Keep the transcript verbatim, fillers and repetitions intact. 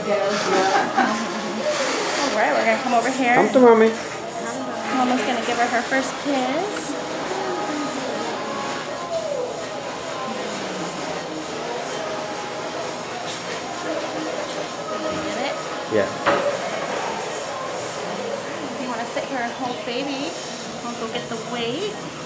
Alright, we're going to come over here. Come to mommy. Mama's going to give her her first kiss. Get it? Yeah. If you want to sit here and hold baby, I'll go get the weight.